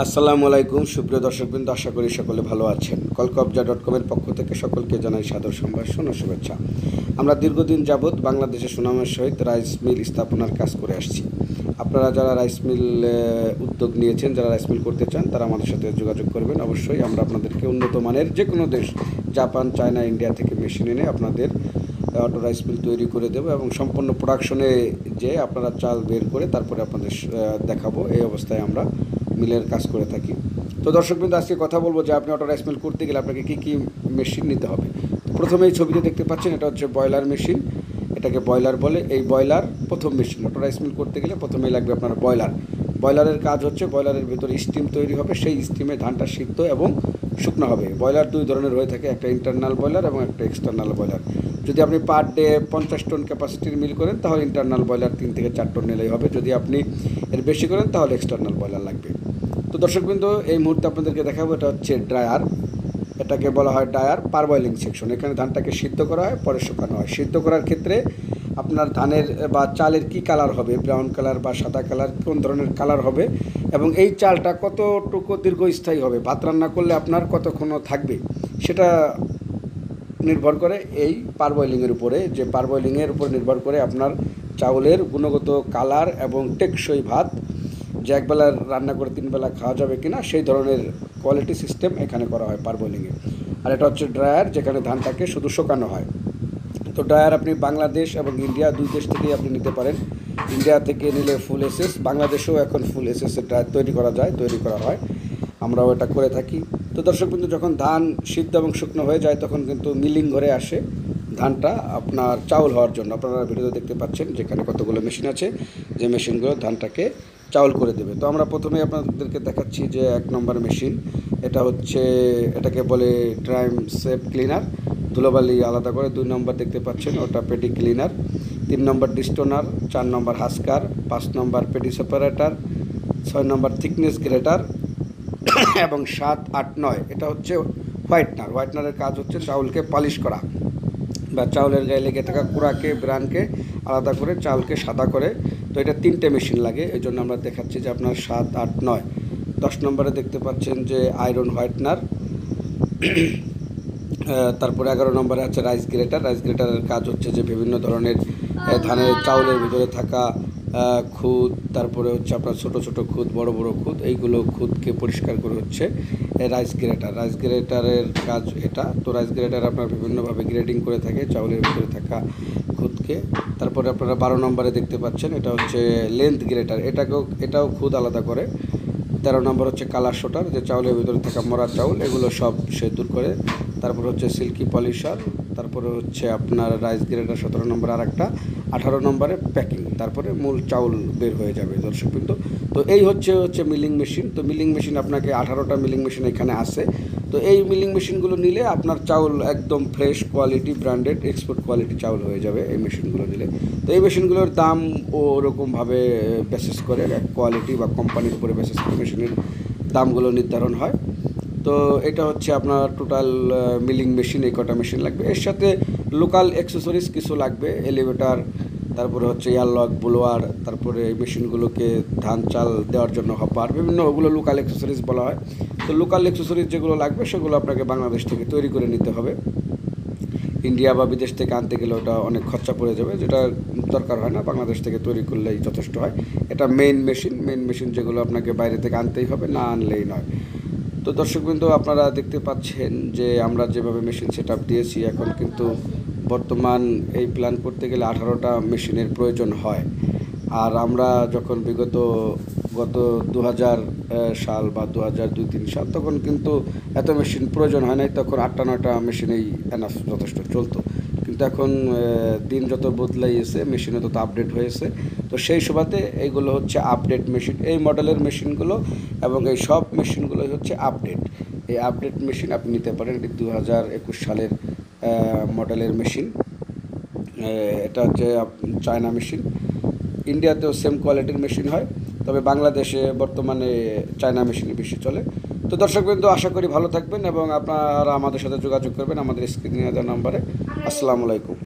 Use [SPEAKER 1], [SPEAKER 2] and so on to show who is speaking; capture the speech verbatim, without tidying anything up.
[SPEAKER 1] আসসালামু আলাইকুম সুপ্রিয় দর্শকবৃন্দ, আশা করি সকলে ভালো আছেন। কলকবজা ডট কমের পক্ষ থেকে সকলকে জানাই সাদর সম্ভাষণ ও শুভেচ্ছা। আমরা দীর্ঘদিন যাবৎ বাংলাদেশে সুনামের সহিত রাইস মিল স্থাপনার কাজ করে আসছি। আপনারা যারা রাইস মিল উদ্যোগ নিয়েছেন, যারা রাইস মিল করতে চান, তারা আমাদের সাথে যোগাযোগ করবেন। অবশ্যই আমরা আপনাদেরকে উন্নত মানের যে কোনো দেশ, জাপান, চায়না, ইন্ডিয়া থেকে মেশিন এনে আপনাদের অটো রাইস মিল তৈরি করে দেবো এবং সম্পূর্ণ প্রোডাকশনে যে আপনারা চাল বের করে তারপরে আপনাদের দেখাবো। এই অবস্থায় আমরা মিলের কাজ করে থাকি। তো দর্শকবৃন্দ, আজকে কথা বলবো যে আপনি অটো রাইস মিল করতে গেলে আপনাকে কী কী মেশিন নিতে হবে। তো প্রথমে এই ছবিতে দেখতে পাচ্ছেন, এটা হচ্ছে বয়লার মেশিন। এটাকে বয়লার বলে। এই বয়লার প্রথম মেশিন। অটো রাইস মিল করতে গেলে প্রথমেই লাগবে আপনার বয়লার। বয়লারের কাজ হচ্ছে বয়লারের ভিতরে স্টিম তৈরি হবে, সেই স্টিমে ধানটা সিদ্ধ এবং শুকনো হবে। বয়লার দুই ধরনের হয়ে থাকে, একটা ইন্টারনাল বয়লার এবং একটা এক্সটার্নাল বয়লার। যদি আপনি পার ডে পঞ্চাশ টন ক্যাপাসিটির মিল করেন তাহলে ইন্টারনাল বয়লার তিন থেকে চার টন নিলেই হবে। যদি আপনি এর বেশি করেন তাহলে এক্সটার্নাল বয়লার লাগবে। তো দর্শকবৃন্দ, এই মুহূর্তে আপনাদেরকে দেখাবো, এটা হচ্ছে ড্রায়ার। এটাকে বলা হয় ড্রায়ার পার বয়লিং সেকশন। এখানে ধানটাকে সিদ্ধ করা হয়, পরে শুকানো হয়। সিদ্ধ করার ক্ষেত্রে আপনার ধানের বা চালের কি কালার হবে, ব্রাউন কালার বা সাদা কালার, কোন ধরনের কালার হবে এবং এই চালটা কতটুকু দীর্ঘস্থায়ী হবে, ভাত রান্না করলে আপনার কতক্ষণ থাকবে, সেটা নির্ভর করে এই পার বয়লিংয়ের উপরে। যে পার বয়লিংয়ের উপর নির্ভর করে আপনার চাউলের গুণগত কালার এবং টেকসই ভাত, যে একবেলা রান্না করে তিন বেলা খাওয়া যাবে কিনা, সেই ধরনের কোয়ালিটি সিস্টেম এখানে করা হয় পার বয়লিংয়ে। আর এটা হচ্ছে ড্রায়ার, যেখানে ধানটাকে শুধু শুকানো হয়। তো ড্রায়ার আপনি বাংলাদেশ এবং ইন্ডিয়া দুই দেশ থেকেই আপনি নিতে পারেন। ইন্ডিয়া থেকে নিলে ফুল এসএস, বাংলাদেশেও এখন ফুল এসএসের ড্রায়ার তৈরি করা যায়, তৈরি করা হয়, আমরাও এটা করে থাকি। তো দর্শক কিন্তু যখন ধান সিদ্ধ এবং শুকনো হয়ে যায় তখন কিন্তু মিলিং ঘরে আসে ধানটা আপনার চাউল হওয়ার জন্য। আপনারা ভিডিওতে দেখতে পাচ্ছেন যেখানে কতগুলো মেশিন আছে, যে মেশিনগুলো ধানটাকে চাউল করে দেবে। তো আমরা প্রথমে আপনাদেরকে দেখাচ্ছি যে এক নম্বর মেশিন, এটা হচ্ছে এটাকে বলে ড্রাইম সেপ ক্লিনার, ধুলোবালি আলাদা করে। দুই নম্বর দেখতে পাচ্ছেন, ওটা পেডি ক্লিনার। তিন নম্বর ডিস্টোনার, চার নম্বর হাস্কার, পাঁচ নম্বর পেডি সেপারেটার, ছয় নম্বর থিকনেস গ্রেটার এবং সাত আট নয় এটা হচ্ছে হোয়াইটনার। হোয়াইটনারের কাজ হচ্ছে চাউলকে পালিশ করা বা চাউলের গায়ে লেগে থাকা কুড়াকে, ব্রানকে আলাদা করে চাউলকে সাদা করে। তো এটা তিনটে মেশিন লাগে, এই জন্য আমরা দেখাচ্ছি যে আপনার সাত আট নয়। দশ নম্বরে দেখতে পাচ্ছেন যে আয়রন হোয়াইটনার। তারপরে এগারো নম্বরে আছে রাইস গ্রেটার। রাইস গ্রেটারের কাজ হচ্ছে যে বিভিন্ন ধরনের ধানের চাউলের ভিতরে থাকা খুদ, তারপরে হচ্ছে আপনার ছোট ছোট খুদ, বড় বড় খুদ, এইগুলো খুদকে পরিষ্কার করে হচ্ছে রাইস গ্রেটার। রাইস গ্রেটারের কাজ এটা। তো রাইস গ্রেটার আপনার বিভিন্নভাবে গ্রেডিং করে থাকে চাউলের ভিতরে থাকা খুদকে। তারপরে আপনারা বারো নম্বরে দেখতে পাচ্ছেন, এটা হচ্ছে লেন্থ গ্রেটার। এটাকেও এটাও খুদ আলাদা করে। তেরো নম্বর হচ্ছে কালার শোটার, যে চাউলের ভিতরে থাকা মরা চাউল এগুলো সব সে দূর করে। তারপর হচ্ছে সিল্কি পলিশার। তারপরে হচ্ছে আপনার রাইস গ্রেটার সতেরো নম্বর আর একটা। আঠারো নম্বরে প্যাকিং। তারপরে মূল চাউল বের হয়ে যাবে দর্শকবৃন্দ। তো এই হচ্ছে হচ্ছে মিলিং মেশিন। তো মিলিং মেশিন আপনাকে আঠারোটা মিলিং মেশিন এখানে আছে। তো এই মিলিং মেশিনগুলো নিলে আপনার চাউল একদম fresh quality, branded, export quality চাউল হয়ে যাবে এই মেশিনগুলো নিলে। তো এই মেশিনগুলোর দাম ওরকমভাবে বেসিস করে কোয়ালিটি বা কোম্পানির উপরে বেসিস করে মেশিনের দামগুলো নির্ধারণ হয়। তো এটা হচ্ছে আপনার টোটাল মিলিং মেশিন, এই কটা মেশিন লাগবে। এর সাথে লোকাল অ্যাক্সেসরিজ কিছু লাগবে, এলিভেটার, তারপরে হচ্ছে এয়ারলক, ব্লোয়ার, তারপরে এই মেশিনগুলোকে ধান চাল দেওয়ার জন্য হপার, বিভিন্ন ওগুলো লোকাল অ্যাক্সেসরিজ বলা হয়। তো লোকাল অ্যাক্সেসরিজ যেগুলো লাগবে সেগুলো আপনাকে বাংলাদেশ থেকে তৈরি করে নিতে হবে। ইন্ডিয়া বা বিদেশ থেকে আনতে গেলে ওটা অনেক খরচা পড়ে যাবে, যেটা দরকার হয় না, বাংলাদেশ থেকে তৈরি করলেই যথেষ্ট হয়। এটা মেইন মেশিন, মেইন মেশিন যেগুলো আপনাকে বাইরে থেকে আনতেই হবে, না আনলেই নয়। তো দর্শকবৃন্দ, আপনারা দেখতে পাচ্ছেন যে আমরা যেভাবে মেশিন সেট আপ দিয়েছি, এখন কিন্তু বর্তমান এই প্ল্যান করতে গেলে আঠারোটা মেশিনের প্রয়োজন হয়। আর আমরা যখন বিগত গত দু হাজার সাল বা দু হাজার দুই তিন সাল তখন কিন্তু এত মেশিন প্রয়োজন হয় নাই, তখন আটটা নয়টা মেশিনেই এনাফ যথেষ্ট চলতো। কিন্তু এখন দিন যত বদলাইয়েছে, মেশিনও তত আপডেট হয়েছে। তো সেই সুবাদে এইগুলো হচ্ছে আপডেট মেশিন, এই মডেলের মেশিনগুলো এবং এই সব মেশিনগুলোই হচ্ছে আপডেট। এই আপডেট মেশিন আপনি নিতে পারেন। এটি দু হাজার একুশ সালের মডেলের মেশিন। এটা হচ্ছে চায়না মেশিন। ইন্ডিয়াতেও সেম কোয়ালিটির মেশিন হয়, তবে বাংলাদেশে বর্তমানে চায়না মেশিনই বেশি চলে। তো দর্শকবৃন্দ, আশা করি ভালো থাকবেন এবং আপনারা আমাদের সাথে যোগাযোগ করবেন আমাদের স্ক্রিনে দেওয়া নাম্বারে। আসসালামু আলাইকুম।